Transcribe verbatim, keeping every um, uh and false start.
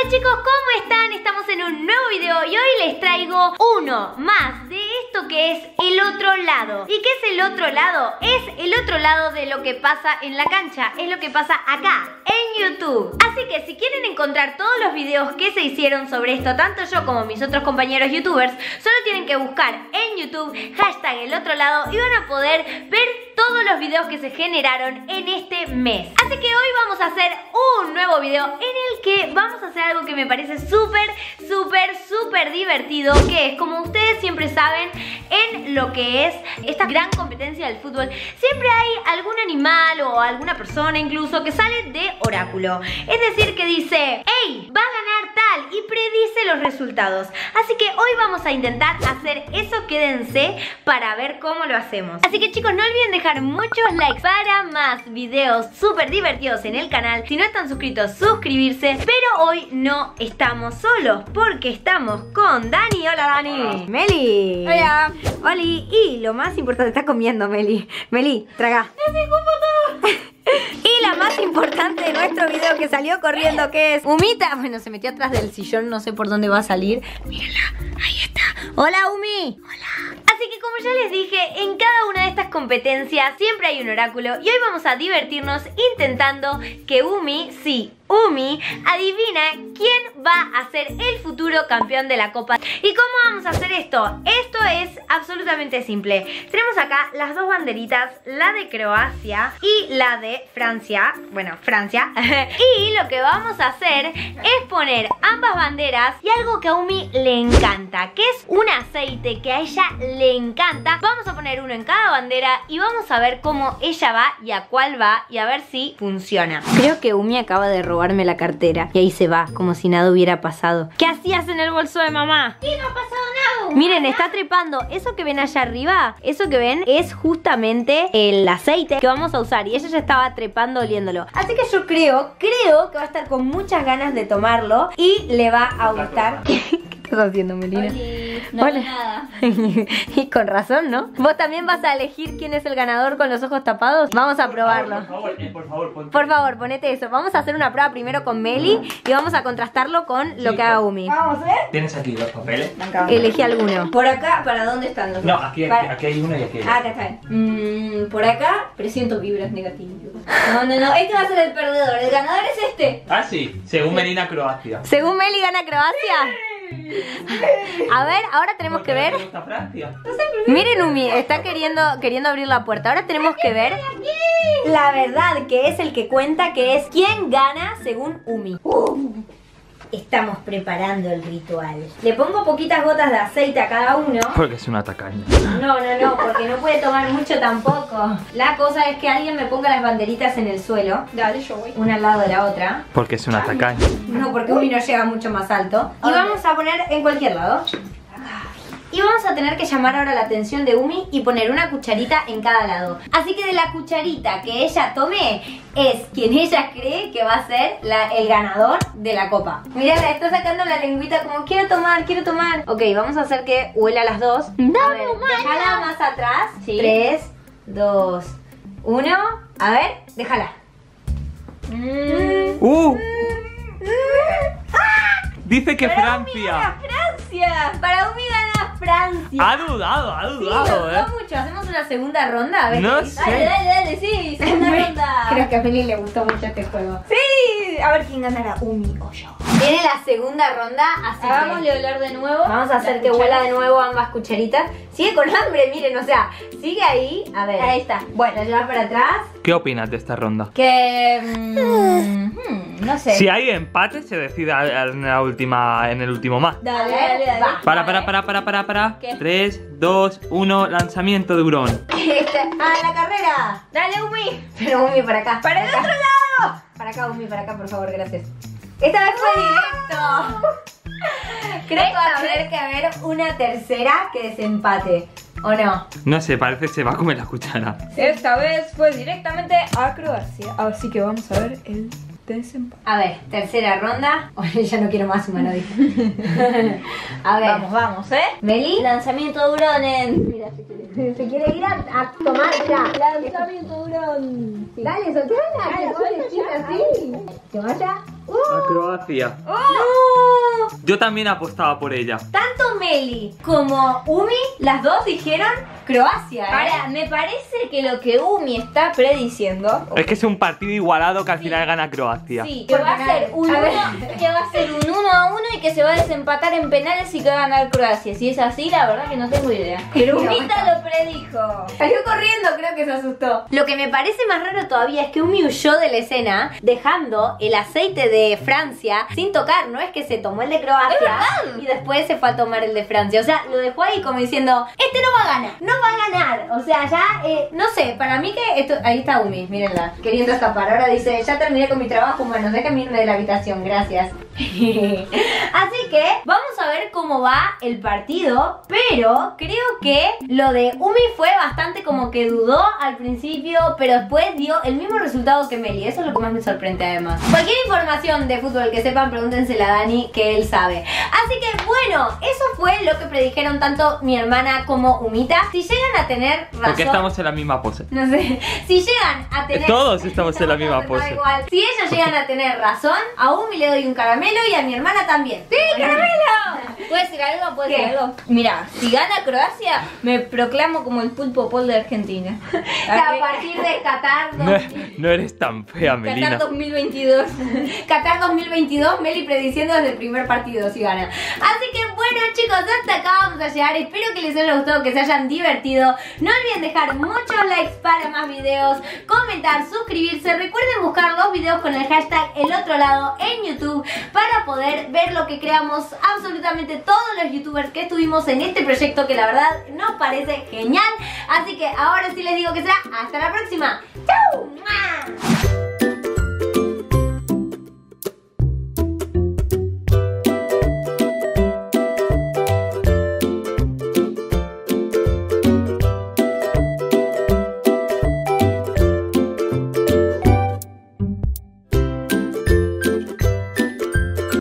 Hola chicos, ¿cómo están? Estamos en un nuevo video y hoy les traigo uno más de esto que es el otro lado. ¿Y qué es el otro lado? Es el otro lado de lo que pasa en la cancha, es lo que pasa acá, en YouTube. Así que si quieren encontrar todos los videos que se hicieron sobre esto, tanto yo como mis otros compañeros youtubers, solo tienen que buscar en YouTube hashtag el otro lado y van a poder ver todos los videos que se generaron en este mes. Así que hoy vamos a hacer un nuevo video en el que vamos a hacer algo que me parece súper, súper, súper divertido, que es, como ustedes siempre saben, en lo que es esta gran competencia del fútbol, siempre hay algún animal o alguna persona incluso que sale de oráculo. Es decir, que dice, hey, va a ganar tal, y predice los resultados. Así que hoy vamos a intentar hacer eso, quédense para ver cómo lo hacemos. Así que chicos, no olviden dejar muchos likes para más videos súper divertidos en el canal. Si no están suscritos, suscribirse. Pero hoy no estamos solos, porque estamos con Dani. Hola Dani. Hola. Meli. Hola. Oli. Y lo más importante, está comiendo Meli. Meli, traga. Y la más importante de nuestro video que salió corriendo, que es Umita. Bueno, se metió atrás del sillón, no sé por dónde va a salir. Mírenla, ahí está. Hola Umi. Hola. Así que como ya les dije, en cada una de estas competencias siempre hay un oráculo. Y hoy vamos a divertirnos intentando que Umi, sí, Umi, adivina quién va a ser el futuro campeón de la Copa. ¿Y cómo vamos a hacer esto? Esto es absolutamente simple. Tenemos acá las dos banderitas, la de Croacia y la de Francia. Bueno, Francia. Y lo que vamos a hacer es poner ambas banderas y algo que a Umi le encanta, que es un aceite que a ella le encanta. Vamos a poner uno en cada bandera y vamos a ver cómo ella va y a cuál va y a ver si funciona. Creo que Umi acaba de robarme la cartera y ahí se va, como si nada hubiera pasado. ¿Qué hacías en el bolso de mamá? Y no ha pasado nada. Miren, está trepando. Eso que ven allá arriba, eso que ven es justamente el aceite que vamos a usar. Y ella ya estaba trepando oliéndolo. Así que yo creo, creo que va a estar con muchas ganas de tomarlo y le va a gustar. ¿Qué estás haciendo, Melina? Oli, no Hola. nada. Y con razón, ¿no? ¿Vos también vas a elegir quién es el ganador con los ojos tapados? Vamos a probarlo. Por favor, eh, por favor, ponte. Por favor, ponete eso. Vamos a hacer una prueba primero con Meli y vamos a contrastarlo con lo que haga Umi. Vamos a ver. ¿Tienes aquí los papeles? Elegí alguno. Por acá, ¿para dónde están los No, dos? aquí, aquí, Para- aquí hay uno y aquí hay Ah, otro. acá está. Mm, por acá presiento vibras negativas. No, no, no. Este va a ser el perdedor. El ganador es este. Ah, sí, según Melina, Croacia. Según Meli gana Croacia. A ver, ahora tenemos que ver. ¿Te gusta Francia? Miren, Umi, está queriendo, queriendo abrir la puerta. Ahora tenemos que ver la verdad, que es el que cuenta, que es quién gana según Umi. Estamos preparando el ritual. Le pongo poquitas gotas de aceite a cada uno. Porque es una tacaña. No, no, no, porque no puede tomar mucho tampoco. La cosa es que alguien me ponga las banderitas en el suelo, Dale, yo voy. una al lado de la otra. Porque es una tacaña. No, porque Umi no llega mucho más alto. Y vamos a poner en cualquier lado. Y vamos a tener que llamar ahora la atención de Umi y poner una cucharita en cada lado. Así que de la cucharita que ella tome es quien ella cree que va a ser la, el ganador de la copa. Mirá, la está sacando la lengüita como quiero tomar, quiero tomar. Ok, vamos a hacer que huela las dos. A ver, déjala más atrás. Sí. Tres, dos, uno. A ver, déjala. Mm. ¡Uh! Dice que Para Umi Francia. gana Francia. Para Umi gana Francia. Ha dudado, ha Sí, dudado, nos eh. gustó mucho. Hacemos una segunda ronda. A ver No qué dice. sé. Dale, dale, dale, sí. Segunda ronda. Creo que a Meli le gustó mucho este juego. Sí, a ver quién ganará, Umi o yo. Viene la segunda ronda, así que Hagámosle oler de nuevo. vamos a hacer Las que huela de cucharas. nuevo ambas cucharitas. Sigue con hambre, miren, o sea, sigue ahí. A ver. Ahí está. Bueno, la llevas para atrás. ¿Qué opinas de esta ronda? Que... mm, hmm, no sé. Si hay empate, se decide en la última, en el último más. Dale, A ver, dale, dale. va. Para, para, para, para, para, para. ¿Qué? tres, dos, uno, lanzamiento de hurón. Este, ¡a la carrera! Dale, Umi. Pero Umi para acá. Para el otro lado. Para acá, Umi, para acá, por favor, gracias. Esta vez fue directo. Creo que va a tener que haber una tercera que desempate. ¿O no? No sé, parece que se va a comer la cuchara. Esta vez fue directamente a Croacia. Así que vamos a ver el desempate. A ver, tercera ronda. Oye, ya no quiero más humano, dice. A ver. Vamos, vamos, ¿eh? Meli. Lanzamiento de Huronen. Mira, si quieres. Se quiere ir a, a tomar ya. Lanzamiento de Hurón. Dale, soltala. Que vos le así. ¿Se vaya? A Croacia. ¡No! Yo también apostaba por ella. tanto Meli como Umi, las dos dijeron Croacia, ¿eh? Ahora, me parece que lo que Umi está prediciendo Es que es un partido igualado que al final gana Croacia. Sí, que va a ser un A ver. uno, que va a ser un uno a uno y que se va a desempatar en penales y que va a ganar Croacia. Si es así, la verdad que no tengo idea. Pero Umita lo predijo. Salió corriendo, creo que se asustó. Lo que me parece más raro todavía es que Umi huyó de la escena dejando el aceite de Francia sin tocar. No es que se tomó el de Croacia y después se fue a tomar el de Francia. O sea, lo dejó ahí como diciendo, este no va a ganar, no va a ganar. O sea, ya, eh, no sé, para mí que esto... Ahí está Umi, mírenla, queriendo escapar. Ahora dice, ya terminé con mi trabajo, bueno, déjame irme de la habitación, gracias. Así que vamos a ver cómo va el partido, pero creo que lo de Umi fue bastante como que dudó al principio, pero después dio el mismo resultado que Meli. Eso es lo que más me sorprende además. Cualquier información de fútbol que sepan, pregúntensela a Dani, que él sabe. Así que bueno, eso fue lo que predijeron tanto mi hermana como Umita. Si llegan a tener razón... Porque estamos en la misma pose. No sé, si llegan a tener... Todos estamos en la misma todos, da pose. igual. Si ellos llegan a tener razón, a Umi le doy un caramelo y a mi hermana también. ¡Sí, caramelo! ¿Puedo decir algo? ¿Puedo ¿Qué? decir algo? Mira, si gana Croacia, me proclamo como el pulpo pol de Argentina. A partir de Qatar No, dos mil no eres tan fea, Melina. Qatar dos mil veintidós. Qatar dos mil veintidós, Meli prediciendo desde el primer partido si gana. Así que bueno chicos, hasta acá vamos a llegar. Espero que les haya gustado, que se hayan divertido. No olviden dejar muchos likes para más videos, comentar, suscribirse. Recuerden buscar los videos con el hashtag El Otro Lado en YouTube para poder ver lo que creamos absolutamente todos los youtubers que estuvimos en este proyecto, que la verdad nos parece genial. Así que ahora sí les digo que será hasta la próxima. ¡Chau! ¡Mua!